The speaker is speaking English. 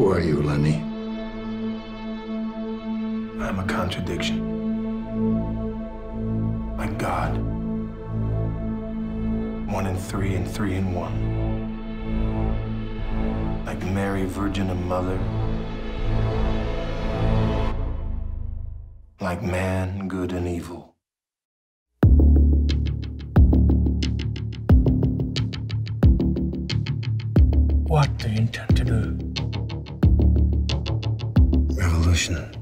Who are you, Lenny? I'm a contradiction. Like God. 1 in 3 and 3 in 1. Like Mary, Virgin and Mother. Like man, good and evil. What do you intend to do? Revolution.